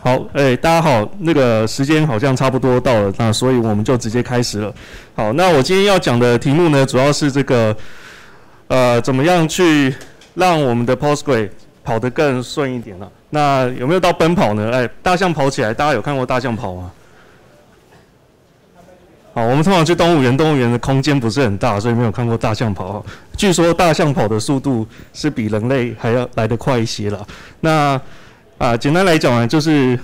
好，大家好，那个时间好像差不多到了，那所以我们就直接开始了。好，那我今天要讲的题目呢，主要是这个，怎么样去让我们的 Postgre 跑得更顺一点呢？那有没有到奔跑呢？大象跑起来，大家有看过大象跑吗？好，我们通常去动物园，动物园的空间不是很大，所以没有看过大象跑。据说大象跑的速度是比人类还要来得快一些啦。那简单来讲呢，就是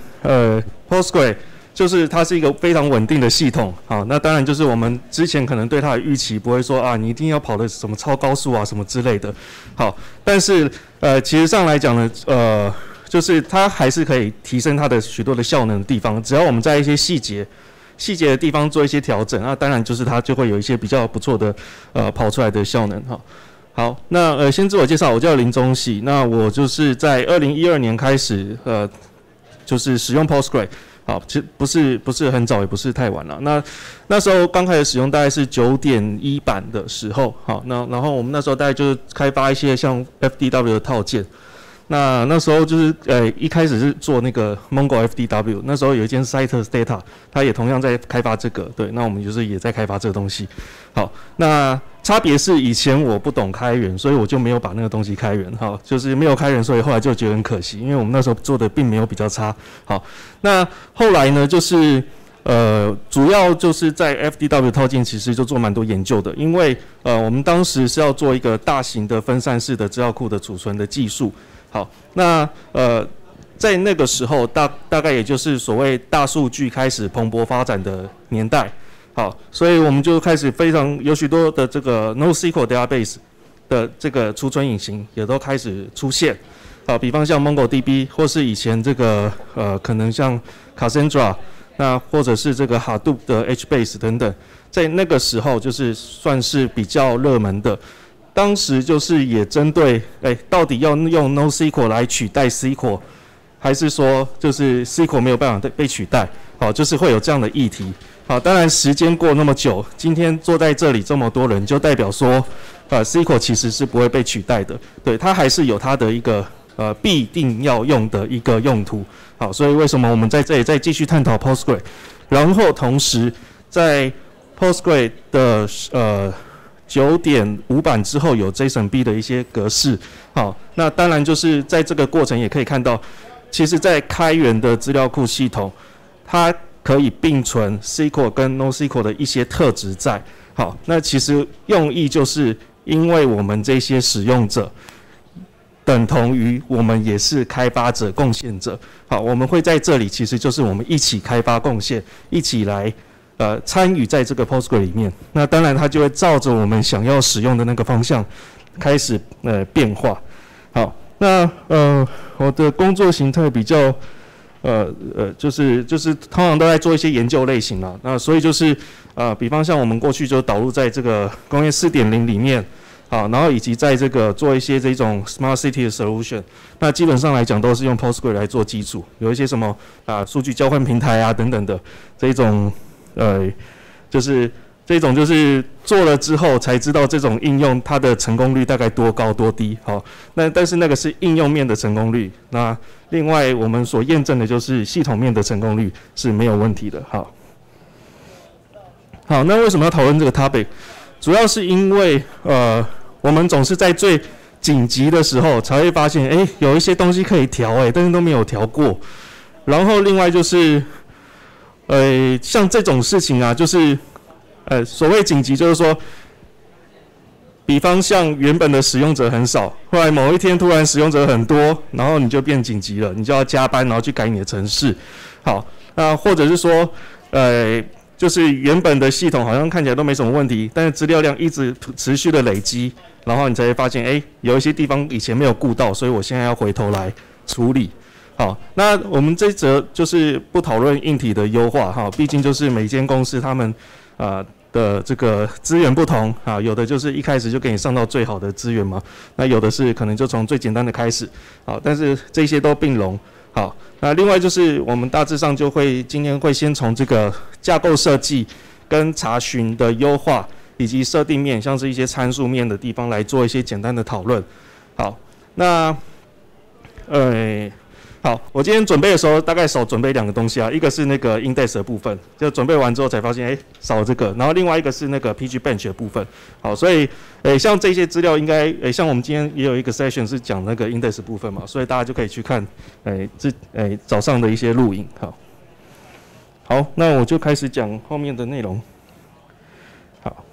Postgre 就是它是一个非常稳定的系统。好，那当然就是我们之前可能对它的预期不会说啊，你一定要跑的什么超高速啊什么之类的。好，但是其实上来讲呢，就是它还是可以提升它的许多的效能的地方，只要我们在一些细节的地方做一些调整，那当然就是它就会有一些比较不错的跑出来的效能哈。好，那先自我介绍，我叫林宗禧，那我就是在2012年开始就是使用 Postgre， 好，其实不是很早，也不是太晚了。那时候刚开始使用大概是 9.1 版的时候，好，然后我们那时候大概就是开发一些像 FDW 的套件。那时候就是一开始是做那个 Mongo FDW， 那时候有一间 Citus Data， 它也同样在开发这个，对，那我们就是也在开发这个东西。好，那差别是以前我不懂开源，所以我就没有把那个东西开源，好，就是没有开源，所以后来就觉得很可惜，因为我们那时候做的并没有比较差。好，那后来呢，就是主要就是在 FDW 套件其实就做蛮多研究的，因为我们当时是要做一个大型的分散式的资料库的储存的技术。好，那在那个时候大概也就是所谓大数据开始蓬勃发展的年代。好，所以我们就开始有许多的这个 NoSQL database 的这个储存引擎也都开始出现。好，比方像 MongoDB 或是以前这个可能像 Cassandra， 那或者是这个 Hadoop 的 HBase 等等，在那个时候就是算是比较热门的。当时就是也针对到底要用 NoSQL 来取代 SQL， 还是说就是 SQL 没有办法被取代？好，就是会有这样的议题。好，当然时间过那么久，今天坐在这里这么多人，就代表说SQL 其实是不会被取代的，对，它还是有它的一个必定要用的一个用途。好，所以为什么我们在这里再继续探讨 Postgre， 然后同时在 Postgre 的9.5 版之后有 JSONB 的一些格式。好，那当然就是在这个过程也可以看到，其实在开源的资料库系统，它可以并存 SQL 跟 NoSQL 的一些特质在。好，那其实用意就是因为我们这些使用者等同于我们也是开发者贡献者。好，我们会在这里其实就是我们一起开发贡献，一起来参与在这个 Postgre 里面。那当然它就会照着我们想要使用的那个方向开始变化。好，那我的工作形态比较就是通常都在做一些研究类型啦。那所以就是比方像我们过去就导入在这个工业 4.0 里面，好，然后以及在这个做一些这种 Smart City 的 Solution， 那基本上来讲都是用 Postgre 来做基础，有一些什么数据交换平台啊等等的这种就是这种就是做了之后才知道这种应用它的成功率大概多高多低。好，但是那个是应用面的成功率，那另外我们所验证的就是系统面的成功率是没有问题的。好，那为什么要讨论这个 topic？ 主要是因为我们总是在最紧急的时候才会发现有一些东西可以调但是都没有调过。然后另外就是像这种事情啊，就是所谓紧急就是说，比方像原本的使用者很少，后来某一天突然使用者很多，然后你就变紧急了，你就要加班，然后去改你的程式。好，那或者是说就是原本的系统好像看起来都没什么问题，但是资料量一直持续的累积，然后你才会发现有一些地方以前没有顾到，所以我现在要回头来处理。好，那我们这一则就是不讨论硬体的优化哈，毕竟就是每间公司他们的这个资源不同啊，有的就是一开始就给你上到最好的资源嘛，那有的是可能就从最简单的开始。好，但是这些都并容。好，那另外就是我们大致上就会今天会先从这个架构设计跟查询的优化，以及设定面，像是一些参数面的地方来做一些简单的讨论。好，那好，我今天准备的时候大概少准备2个东西啊，一个是那个 index 的部分，就准备完之后才发现，少了这个，然后另外一个是那个 PG Bench 的部分。好，所以像这些资料应该像我们今天也有一个 session 是讲那个 index 部分嘛，所以大家就可以去看早上的一些录影。好，那我就开始讲后面的内容。好，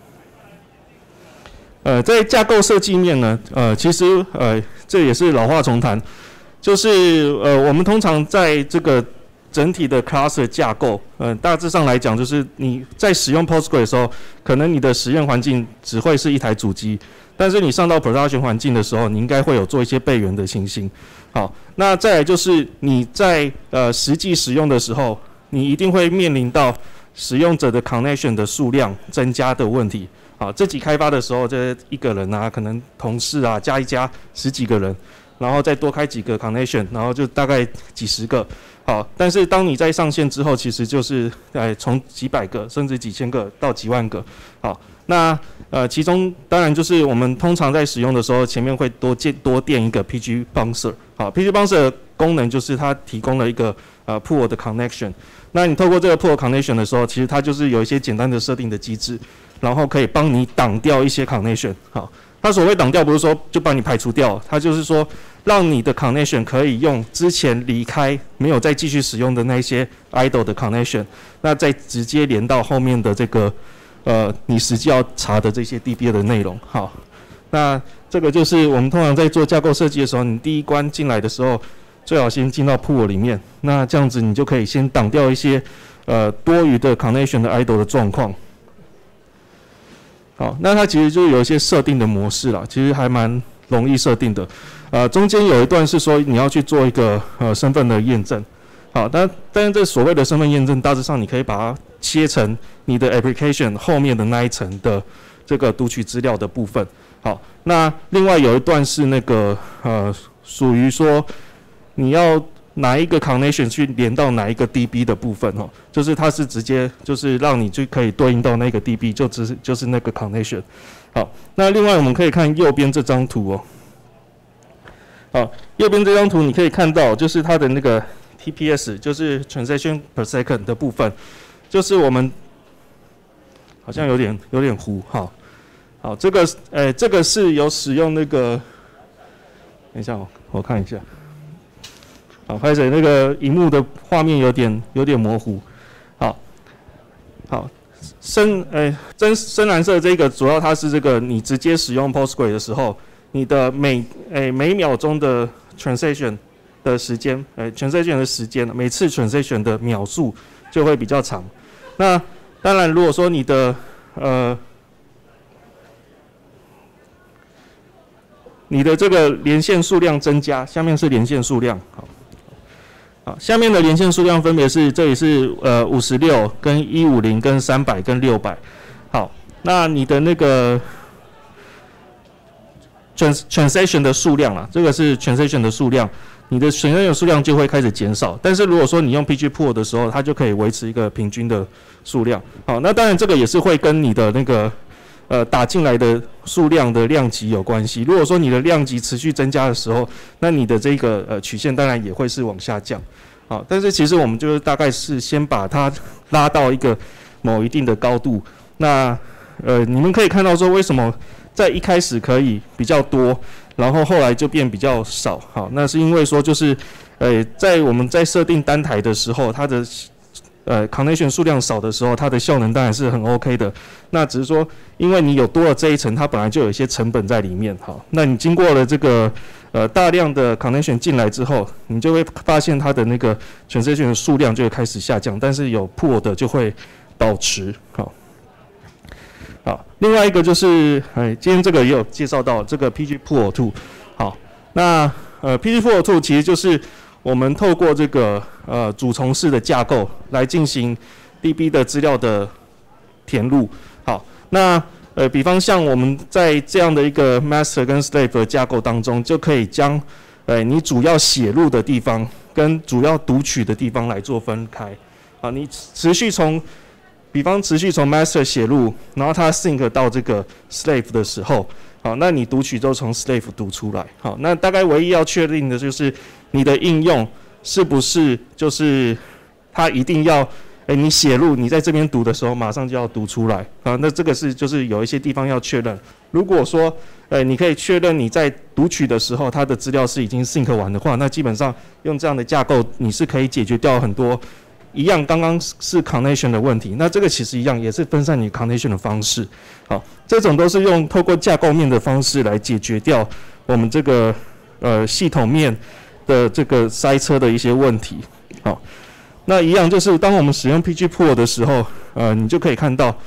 在架构设计面呢，其实这也是老话重谈。就是我们通常在这个整体的 cluster 架构，大致上来讲，就是你在使用 Postgre 的时候，可能你的实验环境只会是一台主机，但是你上到 production 环境的时候，你应该会有做一些备援的情形。好，那再来就是你在实际使用的时候，你一定会面临到使用者的 connection 的数量增加的问题。好，自己开发的时候，这一个人啊，可能同事啊加一加10几个人。然后再多开几个 connection， 然后就大概几十个。好，但是当你在上线之后，其实就是从几百个甚至几千个到几万个。好，那其中当然就是我们通常在使用的时候，前面会多垫一个 PG Bouncer。好 ，PG Bouncer 的功能就是它提供了一个pool 的 connection。那你透过这个 pool connection 的时候，其实它就是有一些简单的设定的机制，然后可以帮你挡掉一些 connection。好。它所谓挡掉，不是说就把你排除掉，它就是说让你的 connection 可以用之前离开没有再继续使用的那些 idle 的 connection， 那再直接连到后面的这个你实际要查的这些 DB 的内容。好，那这个就是我们通常在做架构设计的时候，你第一关进来的时候，最好先进到 pool 里面，那这样子你就可以先挡掉一些多余的 connection 的 idle 的状况。好，那它其实就有一些设定的模式啦，其实还蛮容易设定的。中间有一段是说你要去做一个身份的验证。好，但是这所谓的身份验证，大致上你可以把它切成你的 application 后面的那一层的这个读取资料的部分。好，那另外有一段是那个属于说你要哪一个 connection 去连到哪一个 DB 的部分就是它是直接就是让你就可以对应到那个 DB， 就是那个 connection。好，那另外我们可以看右边这张图好，右边这张图你可以看到就是它的那个 TPS， 就是 transaction per second 的部分，就是我们好像有点糊。好，这个是有使用那个，等一下我看一下。好，拍摄那个萤幕的画面有点模糊。好，深蓝色这个主要它是这个你直接使用 Postgre 的时候，你的每秒钟的 transaction 的时间，transaction 的时间，每次 transaction 的秒数就会比较长。那当然，如果说你的这个连线数量增加，下面是连线数量。好，下面的连线数量分别是，这里是56跟150跟300跟600。好，那你的那个 transaction 的数量啦，这个是 transaction 的数量，你的 transaction 数量就会开始减少。但是如果说你用 PG Pool 的时候，它就可以维持一个平均的数量。好，那当然这个也是会跟你的那个打进来的数量的量级有关系。如果说你的量级持续增加的时候，那你的这个曲线当然也会是往下降。好，但是其实我们就是大概是先把它拉到一个某一定的高度。那你们可以看到说为什么在一开始可以比较多，然后后来就变比较少。好，那是因为说就是在我们在设定单台的时候，它的connection 数量少的时候，它的效能当然是很 OK 的。那只是说，因为你有多了这一层，它本来就有一些成本在里面。好，那你经过了这个大量的 connection 进来之后，你就会发现它的那个 transaction 的数量就会开始下降，但是有 pool 的就会保持。好，另外一个就是今天这个也有介绍到这个 PG Pool Tool。好，那PG Pool Tool 其实就是我们透过这个主从式的架构来进行 DB 的资料的填入。好，那比方像我们在这样的一个 master 跟 slave 的架构当中，就可以将你主要写入的地方跟主要读取的地方来做分开。啊，你比方持续从 master 写入，然后它 sync 到这个 slave 的时候，好，那你读取都从 slave 读出来。好，那大概唯一要确定的就是你的应用是不是就是它一定要，你写入你在这边读的时候，马上就要读出来啊？那这个是就是有一些地方要确认。如果说，你可以确认你在读取的时候，它的资料是已经 sync 完的话，那基本上用这样的架构，你是可以解决掉很多一样刚刚是 connection 的问题。那这个其实一样也是分散你 connection 的方式。好，这种都是用透过架构面的方式来解决掉我们这个系统面的这个塞车的一些问题。好，那一样就是当我们使用 PGPool 的时候，你就可以看到，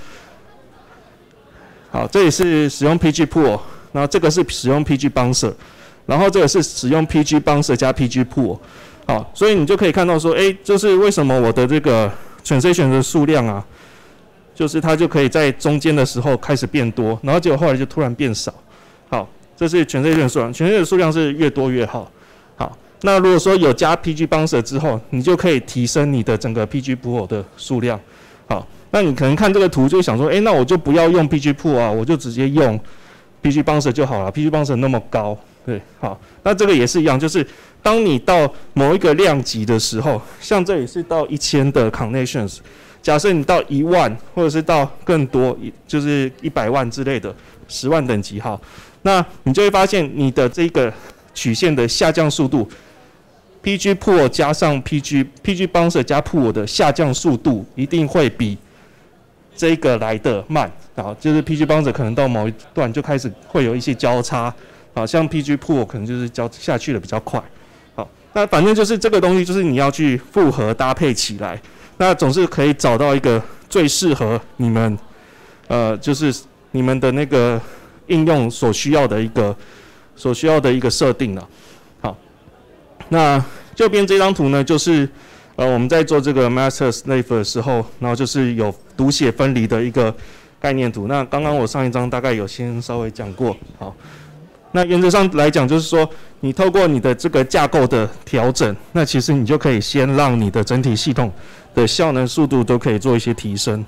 好，这里是使用 PGPool， 然后这个是使用 PGBouncer， 然后这个是使用 PGBouncer 加 PGPool。好，所以你就可以看到说，就是为什么我的这个 transaction 的数量啊，就是它就可以在中间的时候开始变多，然后结果后来就突然变少。好，这是 transaction 数量，transaction 数量是越多越好。好，那如果说有加 PGBouncer 之后，你就可以提升你的整个 PGPool 的数量。好，那你可能看这个图就想说，那我就不要用 PGPool 啊，我就直接用 PGBouncer 就好了。PGBouncer 那么高，对，好，那这个也是一样，就是当你到某一个量级的时候，像这里是到1000的 connections， 假设你到1万或者是到更多，就是100万之类的10万等级，好，那你就会发现你的这个曲线的下降速度 ，PGPool 加上 PGBouncer 加 Pool 的下降速度一定会比这个来的慢，啊，就是 PGBouncer 可能到某一段就开始会有一些交叉，啊，像 PGPool 可能就是交下去的比较快，好，那反正就是这个东西就是你要去复合搭配起来，那总是可以找到一个最适合你们，就是你们的那个应用所需要的一个设定了。好，那右边这张图呢，就是我们在做这个 master slave 的时候，然后就是有读写分离的一个概念图。那刚刚我上一章大概有先稍微讲过。好，那原则上来讲，就是说你透过你的这个架构的调整，那其实你就可以先让你的整体系统的效能速度都可以做一些提升。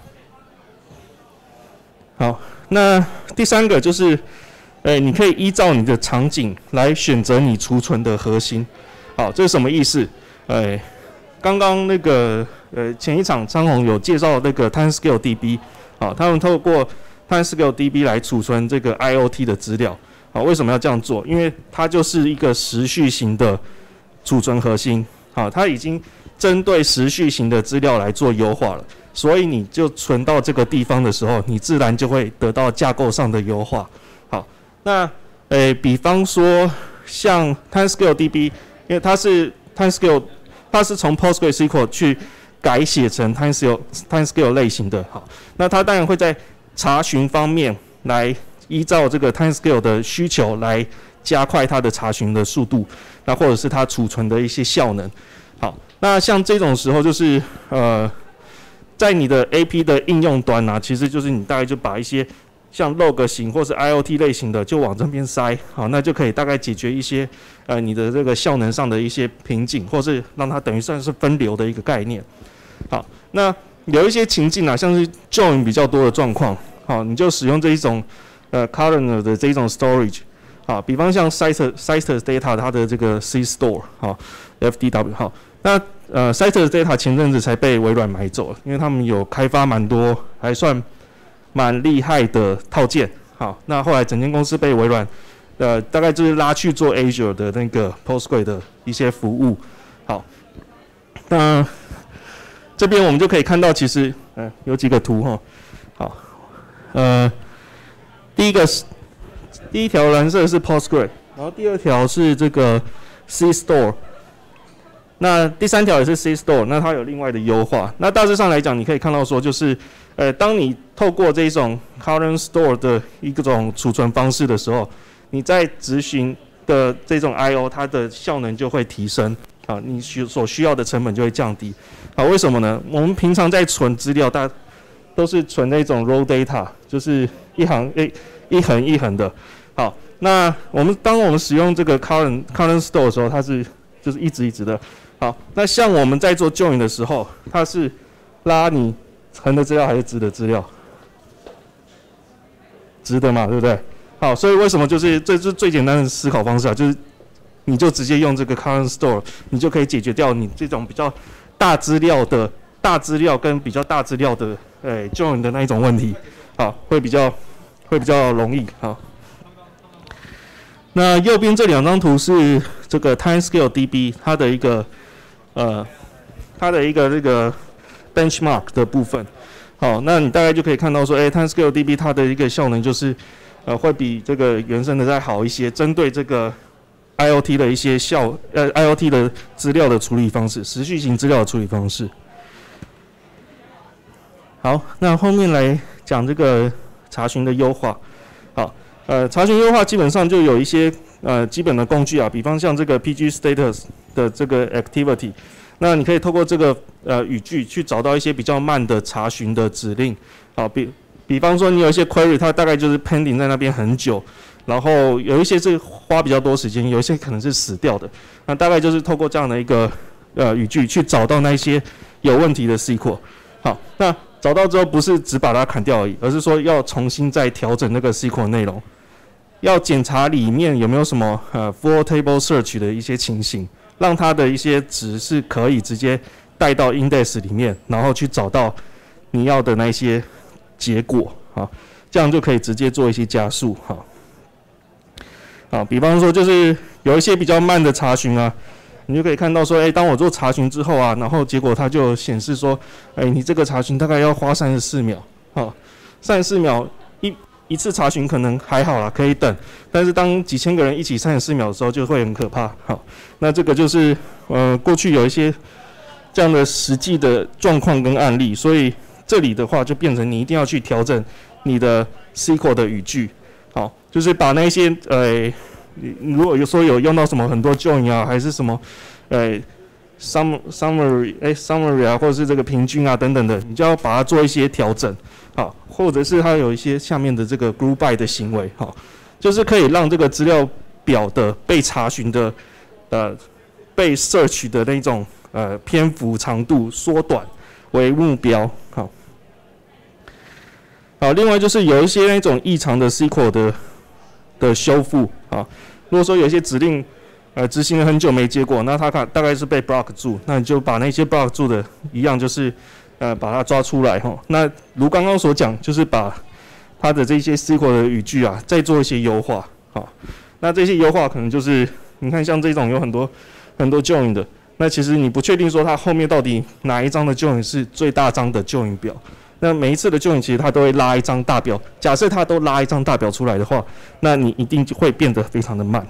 好，那第三个就是，你可以依照你的场景来选择你储存的核心。好，这是什么意思？刚刚那个前一场张宏有介绍那个 Timescale DB， 好，他们透过 Timescale DB 来储存这个 IoT 的资料。好，为什么要这样做？因为它就是一个时序型的储存核心。好，它已经针对时序型的资料来做优化了，所以你就存到这个地方的时候，你自然就会得到架构上的优化。好，那比方说像 Timescale DB， 因为它是 Timescale， 它是从 PostgreSQL 去改写成 Timescale 类型的。好，那它当然会在查询方面来依照这个 Timescale 的需求来加快它的查询的速度，那或者是它储存的一些效能。好，那像这种时候就是在你的 AP 的应用端啊，其实就是你大概就把一些像 log 型或是 IoT 类型的就往这边塞，好，那就可以大概解决一些你的这个效能上的一些瓶颈，或是让它等于算是分流的一个概念。好，那有一些情境啊，像是 join 比较多的状况，好，你就使用这一种columnar 的这一种 storage， 好，比方像 Citus Data 它的这个 C Store， 好 ，FDW， 好，那Citus Data 前阵子才被微软买走了，因为他们有开发蛮多还算蛮厉害的套件，好，那后来整间公司被微软大概就是拉去做 Azure 的那个 Postgre 的一些服务，好，那这边我们就可以看到，其实有几个图哈，好，第一条蓝色是 Postgre， 然后第二条是这个 C Store， 那第三条也是 C Store， 那它有另外的优化。那大致上来讲，你可以看到说，就是当你透过这种 Current Store 的一种储存方式的时候，你在执行的这种 I/O， 它的效能就会提升，啊，你所需要的成本就会降低。啊，为什么呢？我们平常在存资料，大家都是存那种 raw data， 就是一横一横的。好，那当我们使用这个 current store 的时候，它是就是一直的。好，那像我们在做 join 的时候，它是拉你横的资料还是直的资料？直的嘛，对不对？好，所以为什么就是这是最简单的思考方式啊，就是你就直接用这个 current store， 你就可以解决掉你这种比较大资料跟比较大资料的join 的那一种问题，好，会比较容易好。那右边这2张图是这个 Timescale DB 它的一个这个 benchmark 的部分。好，那你大概就可以看到说，Timescale DB 它的一个效能就是会比这个原生的再好一些，针对这个 IoT 的一些IoT 的资料的处理方式，时序型资料的处理方式。好，那后面来讲这个查询的优化。好，查询优化基本上就有一些基本的工具啊，比方像这个 PG status 的这个 activity， 那你可以透过这个语句去找到一些比较慢的查询的指令。好，比方说你有一些 query， 它大概就是 pending 在那边很久，然后有一些是花比较多时间，有一些可能是死掉的。那大概就是透过这样的一个语句去找到那一些有问题的 SQL。好，那找到之后不是只把它砍掉而已，而是说要重新再调整那个 SQL 内容，要检查里面有没有什么full table search 的一些情形，让它的一些值是可以直接带到 index 里面，然后去找到你要的那些结果。好，这样就可以直接做一些加速。好，比方说就是有一些比较慢的查询啊。你就可以看到说，当我做查询之后啊，然后结果它就显示说，你这个查询大概要花34秒，好，34秒一次查询可能还好啦，可以等，但是当几千个人一起34秒的时候，就会很可怕。好，那这个就是过去有一些这样的实际的状况跟案例，所以这里的话就变成你一定要去调整你的 SQL 的语句，好，就是把那些如果有说有用到什么很多 join 啊，还是什么summary 啊，或者是这个平均啊等等的，你就要把它做一些调整，好，或者是它有一些下面的这个 group by 的行为，好，就是可以让这个资料表的被查询的被 search 的那种篇幅长度缩短为目标，好，另外就是有一些那种异常的 SQL 的修复啊，如果说有一些指令执行了很久没结果，那它大概是被 block 住，那你就把那些 block 住的一样就是把它抓出来哈。那如刚刚所讲，就是把它的这些 SQL 的语句啊再做一些优化，好，那这些优化可能就是你看像这种有很多 join 的，那其实你不确定说它后面到底哪一张的 join 是最大张的 join 表。那每一次的 join 其实它都会拉一张大表，假设它都拉一张大表出来的话，那你一定会变得非常的慢。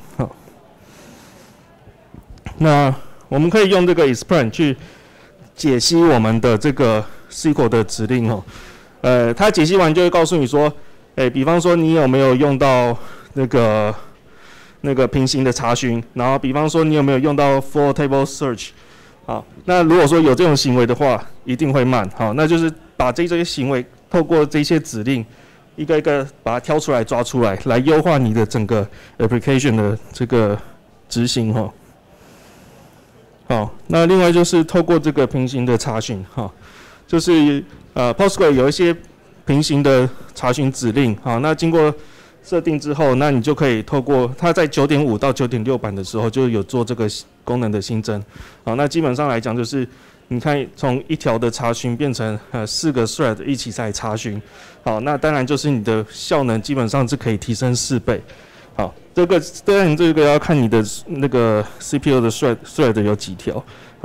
那我们可以用这个 explain 去解析我们的这个 SQL 的指令它解析完就会告诉你说，比方说你有没有用到那个平行的查询，然后比方说你有没有用到 full table search， 好，那如果说有这种行为的话，一定会慢，好，那就是把这些行为透过这些指令一个一个把它挑出来抓出来，来优化你的整个 application 的这个执行好，那另外就是透过这个平行的查询就是Postgre 有一些平行的查询指令，好，那经过设定之后，那你就可以透过它在 9.5 到 9.6 版的时候就有做这个功能的新增，好，那基本上来讲就是你看从一条的查询变成4个 thread 一起在查询，好，那当然就是你的效能基本上是可以提升4倍，好，当然这个要看你的那个 CPU 的 thread 有几条，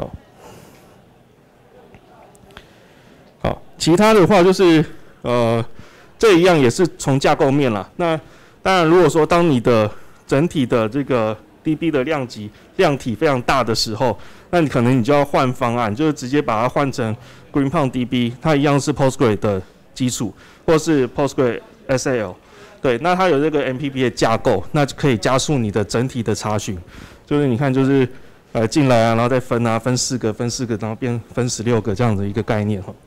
好，其他的话就是这一样也是从架构面啦。那当然，如果说当你的整体的这个 DB 的量体非常大的时候，那你可能你就要换方案，就是直接把它换成 Greenpond DB， 它一样是 Postgre 的基础，或是 Postgre SAL， 对，那它有这个 MPP 的架构，那就可以加速你的整体的查询。就是你看，就是进来啊，然后再分啊，分4个，然后变分16个这样的一个概念哈。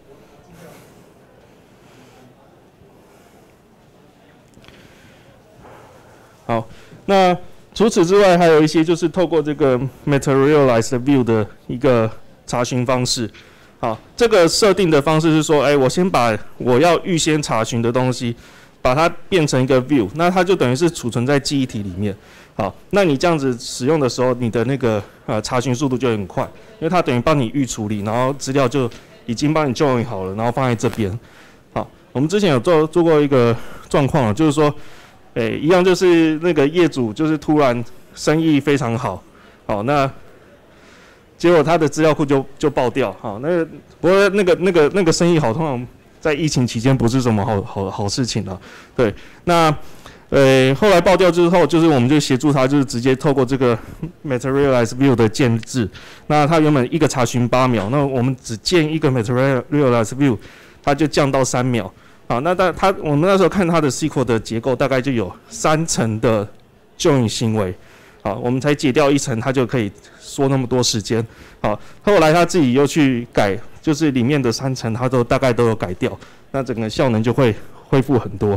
好，那除此之外，还有一些就是透过这个 materialized view 的一个查询方式。好，这个设定的方式是说，我先把我要预先查询的东西，把它变成一个 view， 那它就等于是储存在记忆体里面。 好，那你这样子使用的时候，你的那个查询速度就很快，因为它等于帮你预处理，然后资料就已经帮你 join 好了，然后放在这边。好，我们之前有做过一个状况，就是说，一样就是那个业主就是突然生意非常好，好，那结果他的资料库就爆掉，好，不过那个生意好，通常在疫情期间不是什么好事情了，对，那。后来爆掉之后，就是我们就协助他，就是直接透过这个 Materialize View 的建制。那他原本一个查询8秒，那我们只建一个 Materialize View， 它就降到3秒。好，那我们那时候看它的 SQL 的结构，大概就有3层的 join 行为。好，我们才解掉1层，它就可以缩那么多时间。好，后来他自己又去改，就是里面的3层，他大概都有改掉，那整个效能就会恢复很多。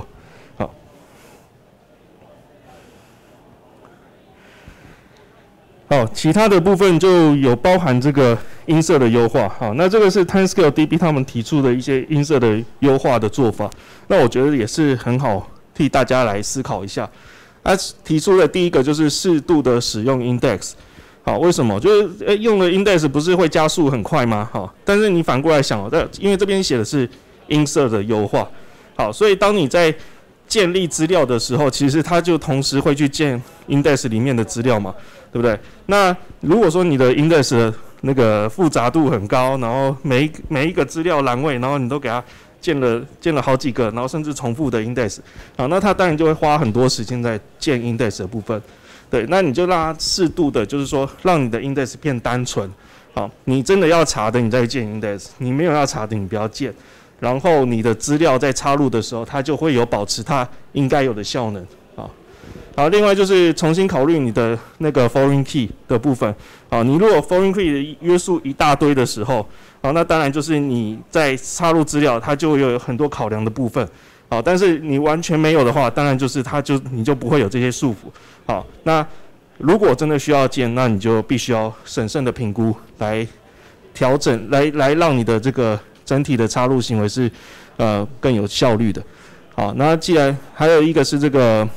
好，其他的部分就有包含这个音色的优化。好，那这个是 Timescale DB 他们提出的一些音色的优化的做法。那我觉得也是很好替大家来思考一下。提出的第一个就是适度的使用 index。好，为什么？就是用了 index 不是会加速很快吗？好，但是你反过来想，因为这边写的是音色的优化。好，所以当你在建立资料的时候，其实它就同时会去建 index 里面的资料嘛，对不对？那如果说你的 index 的那个复杂度很高，然后每一个资料栏位，然后你都给它建了好几个，然后甚至重复的 index， 好，那它当然就会花很多时间在建 index 的部分。对，那你就让它适度的，就是说让你的 index 变单纯。好，你真的要查的，你再建 index； 你没有要查的，你不要建。然后你的资料在插入的时候，它就会有保持它应该有的效能。好，另外就是重新考虑你的那个 foreign key 的部分。好，你如果 foreign key 的约束一大堆的时候，好，那当然就是你在插入资料，它就会有很多考量的部分。好，但是你完全没有的话，当然就是你就不会有这些束缚。好，那如果真的需要建，那你就必须要审慎的评估来调整，来让你的这个整体的插入行为是更有效率的。好，那既然还有一个是这个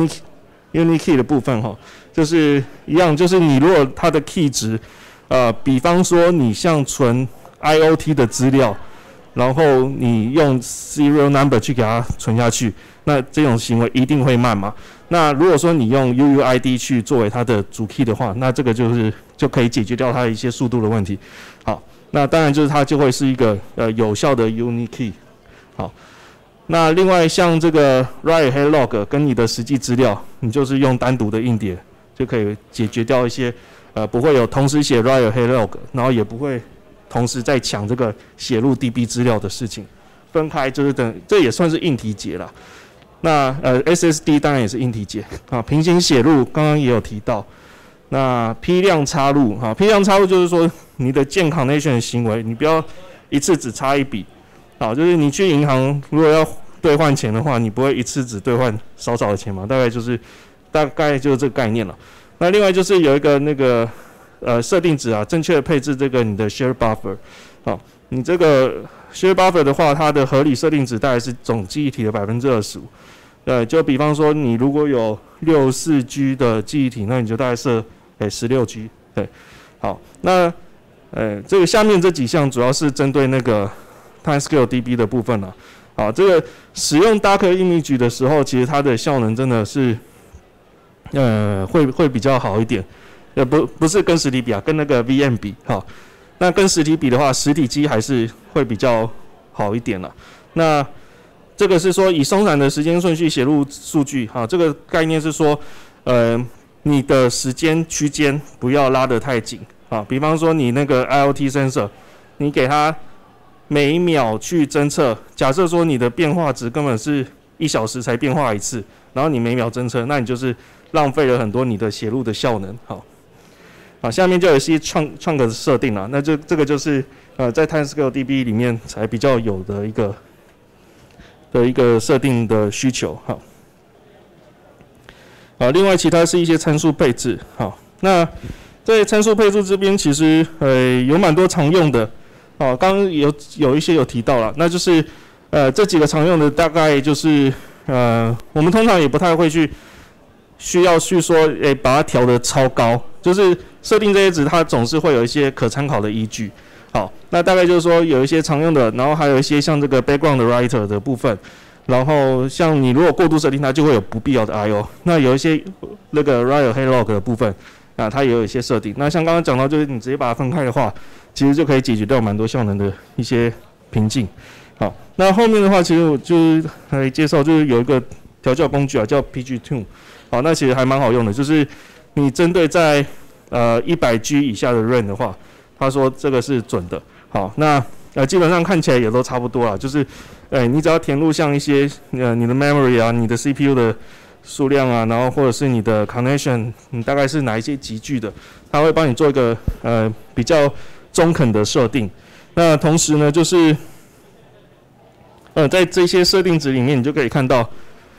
unique key 的部分哈，就是一样，就是你如果它的 key 值，比方说你像存 IoT 的资料，然后你用 serial number 去给它存下去，那这种行为一定会慢嘛。那如果说你用 UUID 去作为它的主 key 的话，那这个就可以解决掉它的一些速度的问题。好，那当然就是它就会是一个有效的 unique key。好。那另外像这个 write head log 跟你的实际资料，你就是用单独的硬碟就可以解决掉一些不会有同时写 write head log， 然后也不会同时在抢这个写入 DB 资料的事情，分开就是这也算是硬体解啦。那SSD 当然也是硬体解啊，平行写入刚刚也有提到。那批量插入啊，批量插入就是说你的建 connection 的行为，你不要一次只插一笔。好，就是你去银行如果要兑换钱的话，你不会一次只兑换少少的钱嘛？大概就是这个概念了。那另外就是有一个那个设定值啊，正确的配置这个你的 share buffer。好，你这个 share buffer 的话，它的合理设定值大概是总记忆体的 25%。就比方说你如果有64G 的记忆体，那你就大概设16G。对，好，那这个下面这几项主要是针对那个Timescale DB 的部分了。好，这个使用 Docker Image 的时候，其实它的效能真的是会比较好一点。不是跟实体比啊，跟那个 VM 比。好，那跟实体比的话，实体机还是会比较好一点啦。那这个是说以松散的时间顺序写入数据。好，这个概念是说你的时间区间不要拉得太紧。好，比方说你那个 IoT sensor， 你给它每一秒去侦测，假设说你的变化值根本是1小时才变化一次，然后你每秒侦测，那你就是浪费了很多你的写入的效能。好，下面就有一些chunk的设定了，那这个就是在 Timescale DB 里面才比较有的一个设定的需求。好，另外其他是一些参数配置。好，那在参数配置这边其实有蛮多常用的。刚刚有一些有提到了，那就是这几个常用的大概就是我们通常也不太会去需要去说，把它调得超高，就是设定这些值，它总是会有一些可参考的依据。好，那大概就是说有一些常用的，然后还有一些像这个 background writer 的部分，然后像你如果过度设定，它就会有不必要的 I/O。那有一些那个 write head log 的部分，啊，它也有一些设定。那像刚刚讲到，就是你直接把它分开的话，其实就可以解决掉蛮多效能的一些瓶颈。好，那后面的话，其实我就是来介绍，就是有一个调教工具啊，叫 PGTune。好，那其实还蛮好用的，就是你针对在100G 以下的 RAM 的话，他说这个是准的。好，那基本上看起来也都差不多啦，就是你只要填入像一些你的 memory 啊，你的 CPU 的数量啊，然后或者是你的 connection， 你大概是哪一些集聚的，它会帮你做一个比较中肯的设定。那同时呢，就是在这些设定值里面，你就可以看到，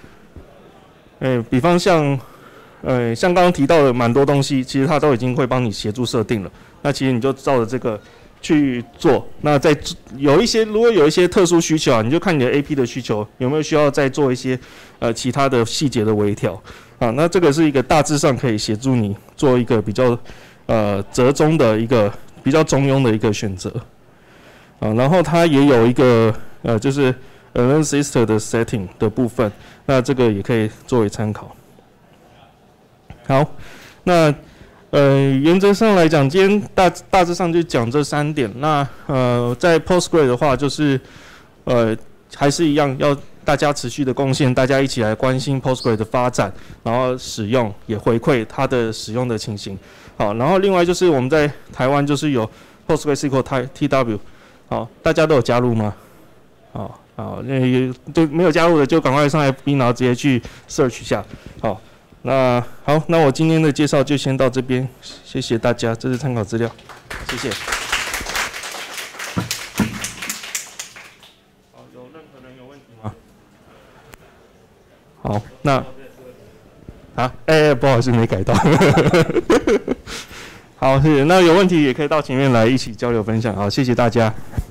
比方像像刚刚提到的蛮多东西，其实它都已经会帮你协助设定了。那其实你就照着这个去做。那再如果有一些特殊需求啊，你就看你的 AP 的需求有没有需要再做一些其他的细节的微调啊。那这个是一个大致上可以协助你做一个比较折中的一个比较中庸的一个选择啊。然后它也有一个就是 Ancestor 的 setting 的部分，那这个也可以作为参考。好，那原则上来讲，今天大致上就讲这3点。那在 Postgre 的话，就是还是一样，要大家持续的贡献，大家一起来关心 Postgre 的发展，然后使用也回馈它的使用的情形。好，然后另外就是我们在台湾就是有 PostgreSQL TW， 好，大家都有加入吗？好，那就没有加入的就赶快上 FB， 然后直接去 search 一下。好。那好，那我今天的介绍就先到这边，谢谢大家，这是参考资料，谢谢。好，有任何人有问题吗？好，那不好意思，没改到。好，谢谢。那有问题也可以到前面来一起交流分享。好，谢谢大家。